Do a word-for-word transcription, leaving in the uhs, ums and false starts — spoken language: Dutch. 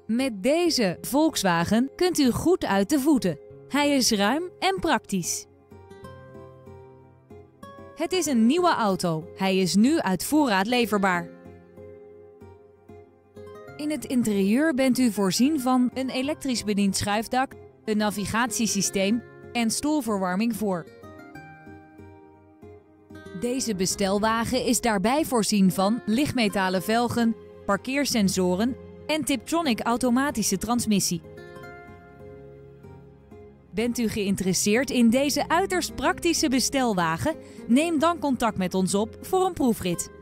Met deze Volkswagen kunt u goed uit de voeten. Hij is ruim en praktisch. Het is een nieuwe auto. Hij is nu uit voorraad leverbaar. In het interieur bent u voorzien van een elektrisch bediend schuifdak, een navigatiesysteem en stoelverwarming voor. Deze bestelwagen is daarbij voorzien van lichtmetalen velgen, parkeersensoren en Tiptronic automatische transmissie. Bent u geïnteresseerd in deze uiterst praktische bestelwagen? Neem dan contact met ons op voor een proefrit.